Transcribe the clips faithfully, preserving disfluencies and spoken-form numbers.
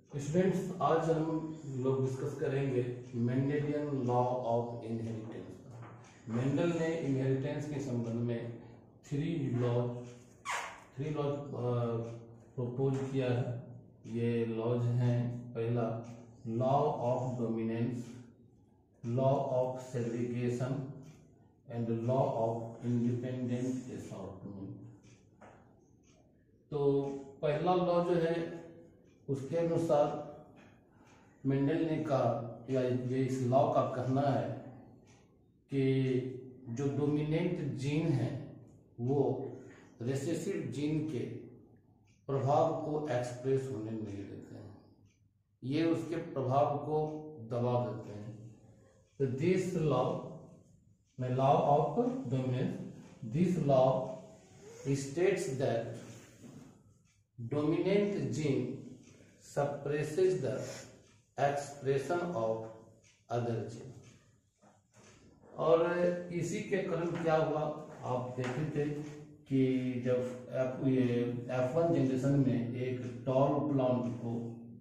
Students, आज हम लोग डिस्कस करेंगे Mendelian law of inheritance. Mendel ने इनहेरिटेंस के संबंध में three laws three laws propose किया है। ये लॉज हैं, पहला law of dominance, law of segregation and law of independent assortment. तो पहला लॉ जो है उसके अनुसार मेंडल ने कहा, या ये इस लॉ का कहना है कि जो डोमिनेंट जीन है वो रिसेसिव जीन के प्रभाव को एक्सप्रेस होने नहीं देते हैं, ये उसके प्रभाव को दबा देते हैं। तो दिस लॉ में law of dominance, this law states that dominant gene suppresses the expression of other gene। और इसी के कारण क्या हुआ, आप देखे थे कि जब एफ ये एफ वन जनरेशन में एक टॉल प्लांट को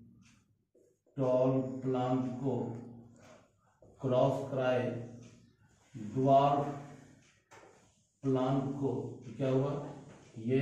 टॉल प्लांट को क्रॉस कराए ड्वार्फ प्लांट को, तो क्या हुआ, ये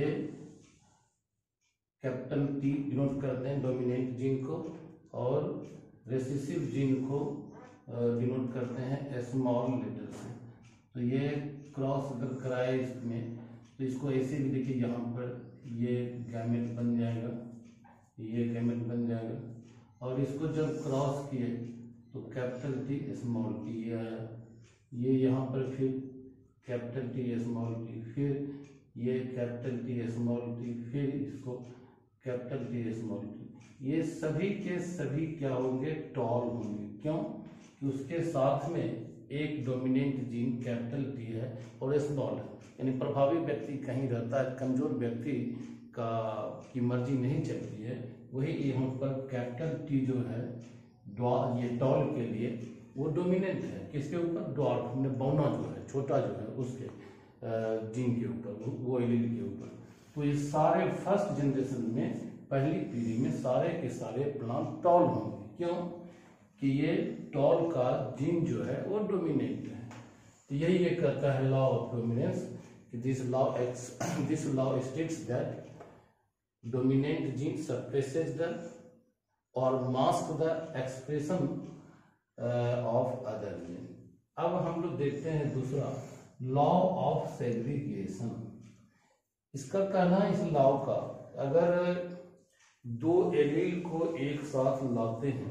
कैपिटल टी डिनोट करते हैं डोमिनेंट जीन को, और रेसेसिव जीन को डिनोट करते हैं स्मॉल लेटर से। तो ये क्रॉस अगर कराए इसमें, तो इसको ऐसे भी देखिए, यहाँ पर ये गैमेट बन जाएगा, ये गैमेट बन जाएगा, और इसको जब क्रॉस किए तो कैपिटल टी स्मॉल टी ये आया, ये यहाँ पर फिर कैपिटल टी स्मॉल टी, फिर ये कैपिटल टी स्मॉल टी, फिर इसको कैपिटल टी स्मॉल टी। ये सभी के सभी क्या होंगे, टॉल होंगे। क्यों? कि उसके साथ में एक डोमिनेंट जीन कैपिटल टी है और स्मॉल है, यानी प्रभावी व्यक्ति कहीं रहता है, कमजोर व्यक्ति का की मर्जी नहीं चलती है, वही यहाँ पर कैपिटल टी जो है ये टॉल के लिए वो डोमिनेंट है। किसके ऊपर? डॉर्फ में बौना जो है, छोटा जो है, उसके जीन के ऊपर, वो एलील के ऊपर। तो ये सारे फर्स्ट जनरेशन में, पहली पीढ़ी में सारे के सारे प्लांट टॉल होंगे। क्यों? कि ये टॉल का जीन जो है वो डोमिनेंट है। तो यही ये कहता है लॉ ऑफ डोमिनेंस, कि this law ex this law states that dominant gene suppresses the और mask the expression of other gene. अब हम लोग देखते हैं दूसरा लॉ ऑफ सेग्रीगेशन। इसका कहना है, इस लॉ का, अगर दो एलील को एक साथ लाते हैं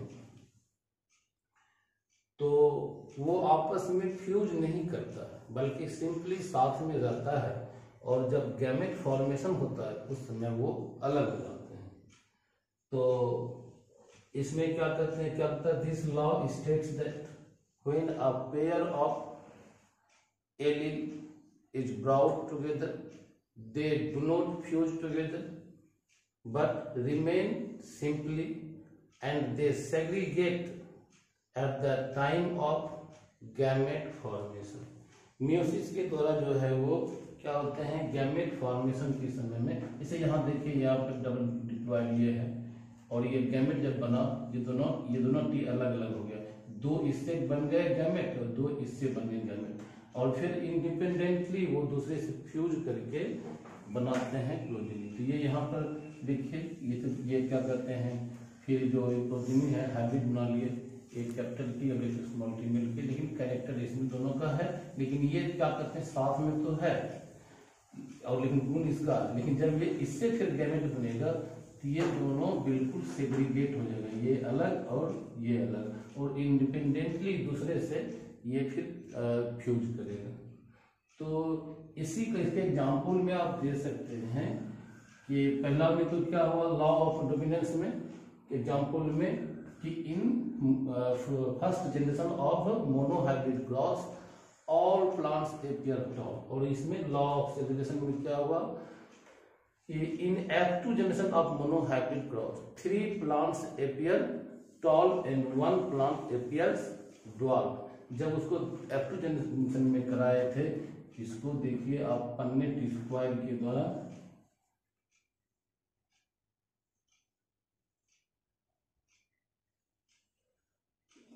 तो वो आपस में फ्यूज नहीं करता, बल्कि सिंपली साथ में रहता है, और जब गैमेट फॉर्मेशन होता है उस समय वो अलग हो जाते हैं। तो इसमें क्या कहते हैं, क्या कहता है, this law states that when a pair of allele is brought together they do not fuse together but remain simply, and they segregate at the time of gamete formation। Meiosis के द्वारा जो है वो क्या होते हैं, गैमेट फॉर्मेशन के समय में, इसे यहाँ देखिए, यहाँ पर डबल डिप्लॉयड ये है, और ये गैमेट जब बना, ये दोनों ये दोनों टी अलग अलग हो गया, दो इससे बन गए गैमेट और दो इससे बन गए गैमेट, और फिर इंडिपेंडेंटली वो दूसरे से फ्यूज करके बनाते हैं क्लोजली। तो ये यहाँ पर देखिए, ये तो ये क्या करते हैं, फिर जो प्रोटीन है हाइब्रिड बना लिए, एक कैपिटल टी और एक स्मॉल टी मिलके, लेकिन कैरेक्टर इसमें दोनों का है, लेकिन ये क्या करते हैं, साथ में तो है और लेकिन गुण इसका, लेकिन जब ये इससे फिर गैमेट बनेगा तो ये दोनों बिल्कुल सेग्रीगेट हो जाएगा, ये अलग और ये अलग, और इंडिपेंडेंटली दूसरे से ये फिर फ्यूज करेगा। तो इसी का इसके एग्जाम्पल में आप दे सकते हैं कि पहला में तो क्या हुआ, लॉ ऑफ डोमिनेंस में एग्जाम्पल में, कि in first generation of monohybrid cross all plants appear tall, और इसमें लॉ ऑफ सेग्रीगेशन में क्या हुआ कि in F two generation of monohybrid cross three plants appear tall and one plant appears dwarf. जब उसको एफ टू जनरेशन में कराए थे, इसको देखिए आप पन्ने टी स्क्वायर के द्वारा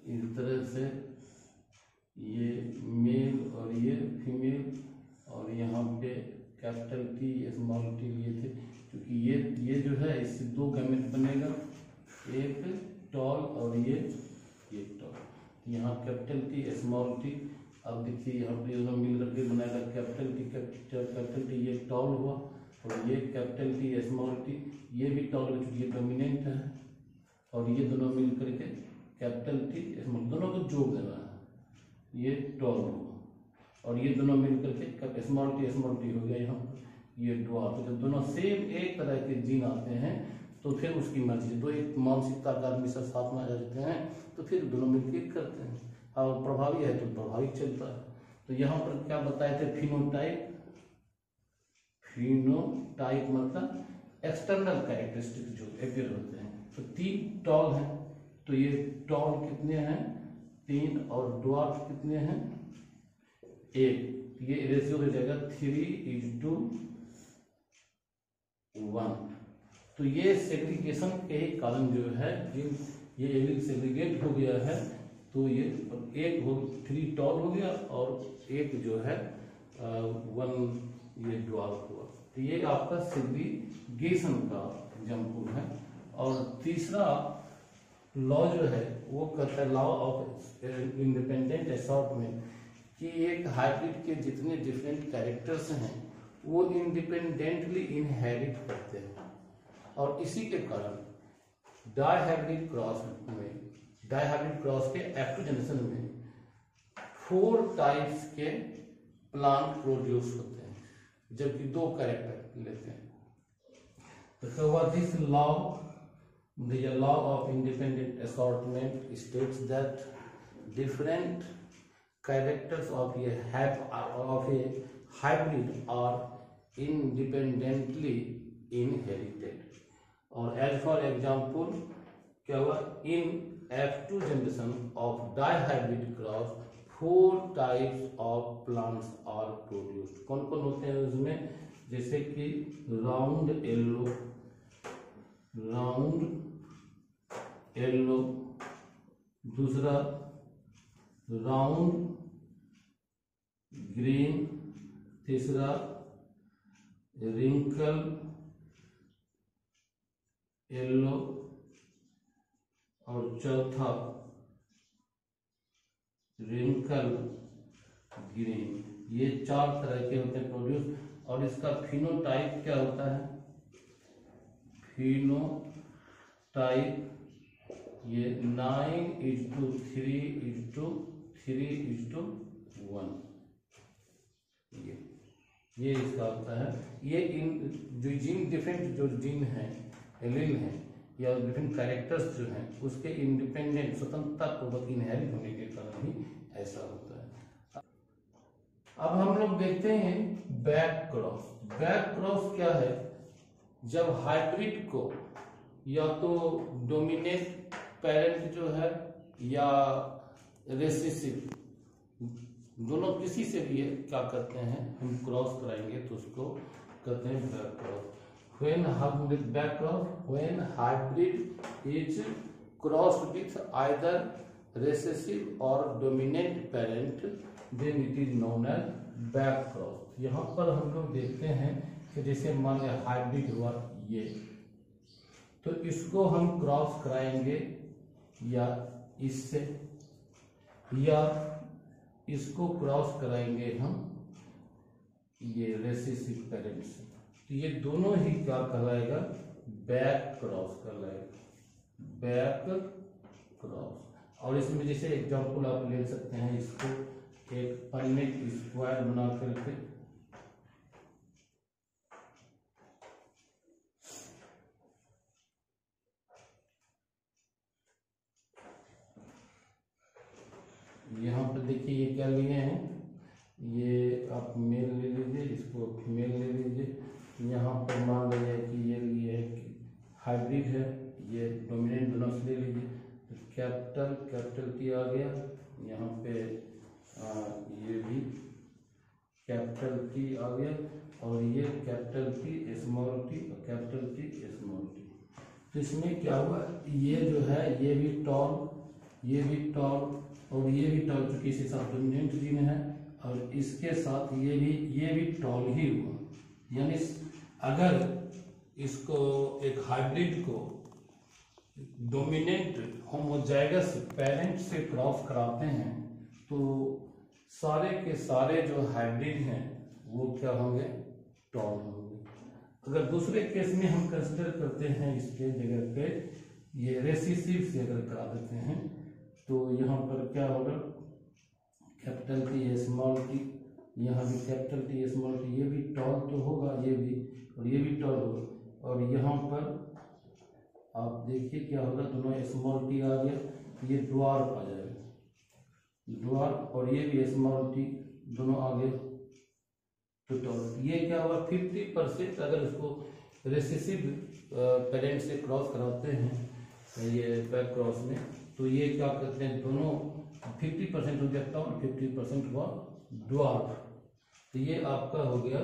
इस तरह से ये मेल और ये फीमेल, और यहाँ पे कैपिटल टी स्मॉल टी लिए थे, क्योंकि ये ये जो है इससे दो गैमेट बनेगा, एक टॉल और ये ये टॉल। यहाँ कैपिटल टी स्मॉल टी, अब देखिए यहाँ पे दोनों मिल करके बनाएगा कैपिटल टी कैपिटल टी, ये टॉल हुआ, और ये कैपिटल टी स्मॉल टी, ये भी टॉल है क्योंकि ये डोमिनेंट है, और ये दोनों मिल करके कैपिटल टी स्मॉल, दोनों को जोड़ देना है, ये टॉल हुआ, और ये दोनों मिल करके स्मॉल टी स्मॉल टी हो गया यहाँ पर, ये ड्वार्फ। तो जब दोनों सेम एक तरह के जीन आते हैं तो फिर उसकी मर्जी, दो एक मानसिकता का आदमी सब साथ में आ जाते हैं तो फिर दोनों मिलकर करते हैं, और प्रभावी है तो प्रभावी चलता है। तो यहाँ पर क्या बताए थे, फिनोटाइप, फिनोटाइप मतलब एक्सटर्नल कैरेक्टरिस्टिक्स जो अपियर होते हैं। तो तीन टॉल हैं, तो ये टॉल कितने हैं, तीन, और ड्वार्फ कितने हैं, एक। ये रेशियो हो जाएगा थ्री इज टू वन। तो ये सेग्रीगेशन के ही कारण जो है, जिन ये एलिल सेग्रीगेट हो गया है, तो ये एक हो थ्री टॉल हो गया और एक जो है आ, वन ये ड्वार्फ हुआ। तो ये आपका सेग्रीगेशन का एग्जाम्पल है। और तीसरा लॉ जो है वो कहता है लॉ ऑफ इंडिपेंडेंट असॉर्टमेंट, कि एक हाइब्रिड के जितने डिफरेंट कैरेक्टर्स हैं वो इंडिपेंडेंटली इनहेरिट करते हैं, और इसी के कारण डायहाइब्रिड क्रॉस में डायहाइब्रिड क्रॉस के एफ टू जनरेशन में फोर टाइप्स के प्लांट प्रोड्यूस होते हैं, जबकि दो कैरेक्टर लेते हैं। तो what this law, the law of independent assortment states that different characters of a of a hybrid are independently inherited। और as for example क्या हुआ, in F two generation of dihybrid cross four types of plants are produced। कौन कौन होते हैं उसमें, जैसे कि राउंड येलो, राउंड येलो, दूसरा राउंड ग्रीन, तीसरा रिंकल येलो, और चौथा रिंकल ग्रीन। ये चार तरह के होते हैं प्रोड्यूस। और इसका फिनोटाइप क्या होता है, फिनोटाइप ये nine is to three is to three is to one, ये ये इसका होता है। ये इन जो जीन डिफरेंट जो जीन हैं एलील हैं या डिफरेंट कैरेक्टर्स जो हैं उसके इंडिपेंडेंट स्वतंत्रता पूर्वक इनहेरिट होने के कारण ही ऐसा होता है। अब हम लोग देखते हैं बैक क्रॉस। बैक क्रॉस क्या है, जब हाइब्रिड को या तो डोमिनेंट पेरेंट जो है या रेसेसिव, दोनों किसी से भी क्या करते हैं हम क्रॉस कराएंगे तो उसको कहते हैं back cross. When hybrid back cross, when hybrid is crossed with either recessive or dominant parent, then it is known as back cross। यहाँ पर हम लोग देखते हैं कि जैसे मान लिया हाइब्रिड हुआ ये, तो इसको हम क्रॉस कराएंगे या इससे, या इसको क्रॉस कराएंगे हम ये रेसेसिव पेरेंट से, तो ये दोनों ही क्या कहलाएगा, बैक क्रॉस कहलाएगा, बैक क्रॉस। और इसमें जैसे एग्जांपल आप ले सकते हैं, इसको एक पन्ने की स्क्वायर बना करके यहाँ पर देखिए ये क्या लिए हैं, ये आप मेल ले लीजिए, इसको फीमेल ले लीजिए। यहाँ पर मान लीजिए कि ये लिए है कि हाइब्रिड है, ये डोमिनेंट दोनों से ले लीजिए। तो कैपिटल कैपिटल टी आ गया, यहाँ पे आ, ये भी कैपिटल टी आ गया, और ये कैपिटल टी स्मॉल टी और कैपिटल टी स्मॉल टी। तो इसमें क्या हुआ, ये जो है ये भी टॉल ये भी टॉल और ये भी टॉल, चूंकि इसके साथ डोमिनेंट जीन है और इसके साथ ये भी ये भी टॉल ही हुआ। यानी अगर इसको एक हाइब्रिड को डोमिनेंट होमोजाइगस पेरेंट से क्रॉस कराते हैं तो सारे के सारे जो हाइब्रिड हैं वो क्या होंगे, टॉल होंगे। अगर दूसरे केस में हम कंसिडर करते हैं इसके जगह पे ये रेसिसिव से अगर करा देते हैं तो यहाँ पर क्या होगा, कैपिटल टी स्मॉल टी, यहाँ भी कैपिटल टी स्मॉल टी, ये भी टॉल तो होगा, ये भी और ये भी टॉल होगा। और यहाँ पर आप देखिए क्या होगा, दोनों स्मॉल टी आ गया, ये ड्वार्फ आ जाएगा, ड्वार्फ, और ये भी स्मॉल टी दोनों आ गए तो टॉल। ये क्या होगा, फिफ्टी परसेंट अगर इसको रेसेसिव पेरेंट से क्रॉस कराते हैं ये बैक क्रॉस में तो ये क्या करते हैं, दोनों फिफ्टी परसेंट हो गया टॉल, फिफ्टी परसेंट हुआ ड्वार्फ। तो ये आपका हो गया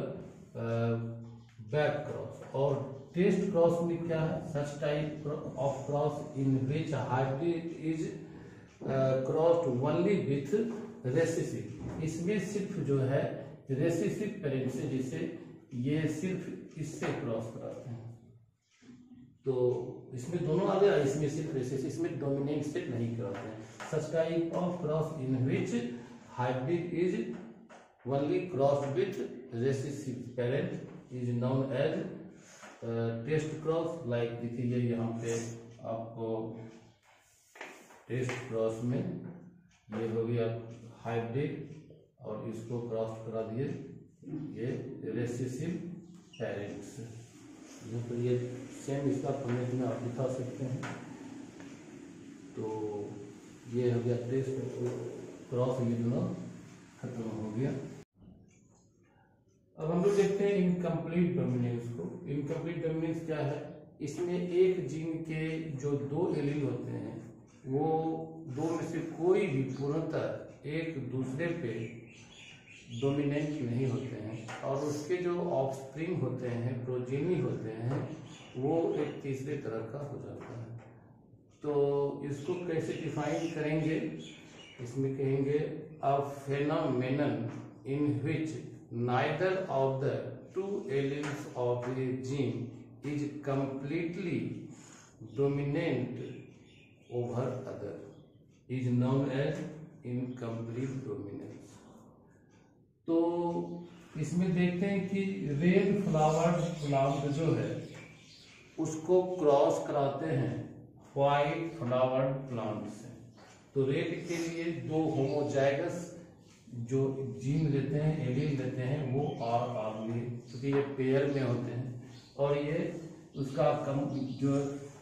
बैक क्रॉस। और टेस्ट क्रॉस में क्या है, such type of cross in which hybrid is crossed only with recessive. इसमें सिर्फ जो है रेसेसिव पेरेंट से, जिसे ये सिर्फ इससे क्रॉस कराते हैं तो इसमें दोनों आ गया, इसमें सिर्फ रेसेसिव, इसमें डोमिनेंट से नहीं कराते हैं। Such type of cross in which hybrid is only cross with recessive parent is known as test cross. Like देखिए यहाँ पे आपको टेस्ट क्रॉस में ये हो गया हाइब्रिड और इसको क्रॉस करा दिए ये रेसेसिव पेरेंट्स। तो ये सेम इसका फॉर्मेट में आप दिखा सकते हैं। तो ये हो गया टेस्ट क्रॉस, ये दोनों खत्म हो गया। अब हम लोग देखते हैं इनकम्प्लीट डोमिनेंस को। इनकम्प्लीट डोमिनेंस क्या है, इसमें एक जीन के जो दो एलील होते हैं वो दो में से कोई भी पूर्णतः एक दूसरे पे डोमिनेंट नहीं होते हैं और उसके जो ऑफस्प्रिंग होते हैं, प्रोजेनी होते हैं, वो एक तीसरे तरह का हो जाता है। तो इसको कैसे डिफाइन करेंगे, इसमें कहेंगे a phenomenon in which neither of the two elements of a gene is completely dominant over other is known as incomplete dominance. तो इसमें देखते हैं कि रेड फ्लावर्ड प्लांट जो है उसको क्रॉस कराते हैं व्हाइट फ्लावर्ड प्लांट से। तो रेड के लिए दो होमोजाइगस जो जीन लेते हैं, एलील लेते हैं, वो आर आर लिए, क्योंकि ये पेयर में होते हैं और ये उसका कम जो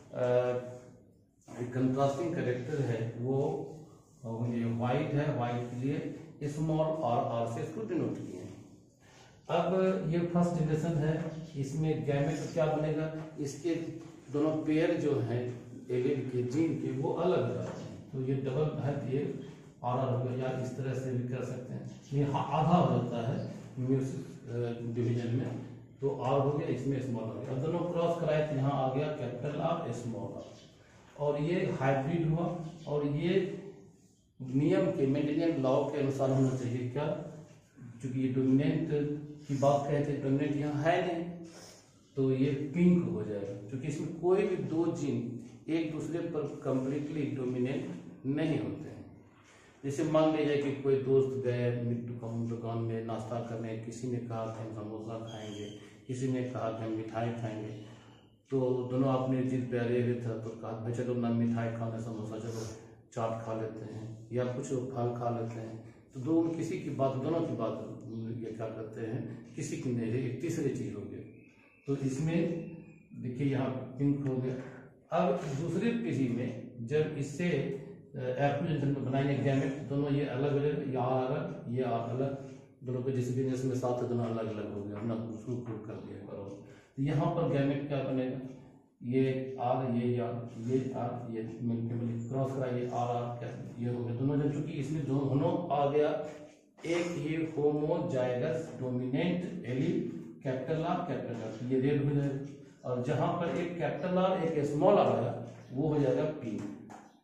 कंट्रास्टिंग कैरेक्टर है वो ये व्हाइट है, व्हाइट के लिए स्मॉल आर आर से इसको डिनोट किए हैं। अब ये फर्स्ट जनरेशन है, इसमें गैमेट क्या बनेगा, इसके दोनों पेयर जो हैं एलील के जीन के वो अलग हो जाते हैं। तो ये डबल है, ये आर आर हो गया, या इस तरह से भी कर सकते हैं, ये आधा हो जाता है म्यूसिक डिवीजन में, तो आर हो गया, इसमें स्मॉल हो गया। अब दोनों क्रॉस कराए तो यहाँ आ गया कैपिटल आर स्मॉल आर, और ये हाइब्रिड हुआ। और ये नियम के मेंडेलियन लॉ के अनुसार होना चाहिए क्या, क्योंकि ये डोमिनेंट की बात कहते हैं, डोमिनेंट यहाँ है नहीं, तो ये पिंक हो जाएगा, क्योंकि इसमें कोई भी दो जीन एक दूसरे पर कंप्लीटली डोमिनेंट नहीं होते हैं। जैसे मान लीजिए कि कोई दोस्त गए दुकान दुकान में नाश्ता करने, किसी ने कहा कि हम समोसा खाएंगे, किसी ने कहा कि हम मिठाई खाएंगे, तो दोनों अपने जिद पे अड़े हुए थे, तो कहा भाई चलो ना मिठाई खा लें, समोसा चलो चाट खा लेते हैं या कुछ फल खा लेते हैं। तो दो किसी की बात, दोनों की बात ये क्या करते हैं, किसी की नहीं रही, एक तीसरी चीज हो गई। तो इसमें देखिए यहाँ पिंक हो गया। अब दूसरी पीढ़ी में जब इससे एप्लीकेशन में बनाएंगे गैमेट, दोनों ये अलग अलग, ये आर अलग, ये आर अलग, दोनों को जिस बिजनेस में साथ है दोनों अलग अलग हो गया, अपना उसको प्रूव कर दिया करो। तो यहाँ पर गैमेट क्या बनेगा, ये आर, ये आर, ये आर, ये मिलके क्रॉस करा, ये आर आर क्या ये हो गया दोनों जन, चूंकि इसमें दोनों आ गया एक ही homozygous dominant allele capital R capital R, ये रेड हो जाएगा। और जहां पर एक कैपिटल आर एक स्मॉल आर आया वो हो जाएगा पिंक।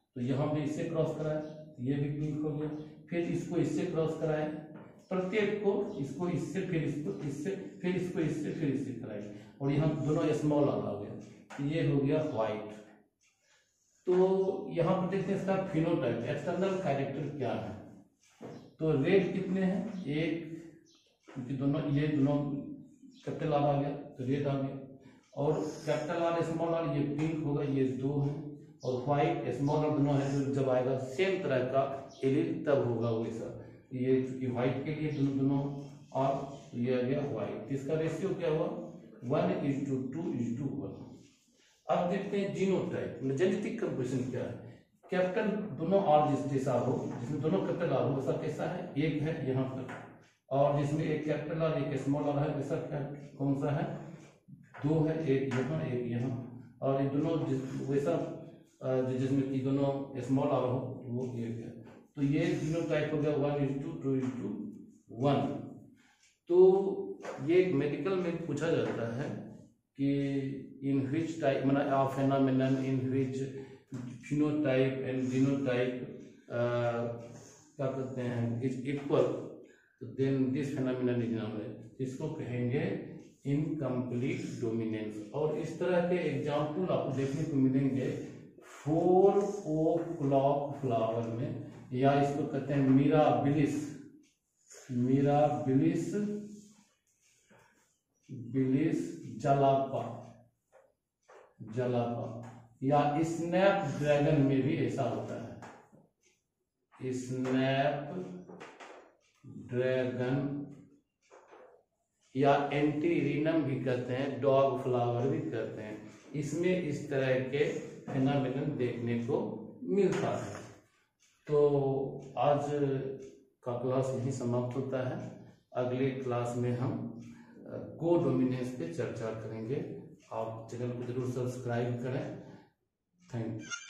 तो यहाँ पे इससे क्रॉस कराए, ये भी पिंक हो गया। फिर इसको इससे क्रॉस कराए, प्रत्येक को, इसको इससे, फिर इसको इससे, फिर इसको इससे, फिर इससे कराए, और यहाँ दोनों स्मॉल आर आ गया। ये हो गया व्हाइट। तो यहाँ पर देखते हैं इसका फिनोटाइप, एक्सटर्नल कैरेक्टर क्या है। तो रेड कितने हैं, एक, क्योंकि दोनों ये दोनों कैपिटल आर आ गया तो रेड आ गया, और कैपिटल आर स्मॉल आर ये पिंक होगा, ये दो है, और व्हाइट स्मॉल आर दोनों है, जो जब आएगा सेम तरह का एलील तब होगा वैसा। ये चूंकि व्हाइट के लिए दोनों दोनों आर, तो ये आ गया व्हाइट। इसका रेशियो क्या हुआ, one is to two is to one. अब देखते हैं जीनोटाइप, जेनेटिक कंपोजिशन क्या है। कैपिटल दोनों आर जिस जैसा हो, जिसमें दोनों कैपिटल आर हो वैसा कैसा है, एक है यहाँ पर, और जिसमें एक कैपिटल आर एक स्मॉल आर है वैसा क्या कौन सा है, दो है, एक यहाँ एक यहाँ, और ये दोनों जिस वैसा जिसमें कि दोनों स्मॉल आर हो वो एक है। तो ये जीनोटाइप हो गया one is to two is to one. तो ये मेडिकल में पूछा जाता है कि इन विच टाइप मतलब a phenomenon in which phenotype and genotype क्या कहते हैं इज इक्वल, तो then this phenomenon is known, इसको कहेंगे इनकम्प्लीट डोमिनेंस। और इस तरह के एग्जाम्पल आपको देखने को मिलेंगे फोर ओ क्लॉक फ्लावर में, या इसको कहते हैं मिराबिलिस, मिराबिलिस बिलिस जलापा, जलापा, या स्नैप ड्रैगन में भी ऐसा होता है, स्नैप ड्रैगन, या एंटीरिनम भी कहते हैं, डॉग फ्लावर भी कहते हैं। इसमें इस तरह के फेनोमेनन देखने को मिलता है। तो आज का क्लास यही समाप्त होता है। अगले क्लास में हम को डोमिनेंस पे चर्चा करेंगे। आप चैनल को जरूर सब्सक्राइब करें। Thank you.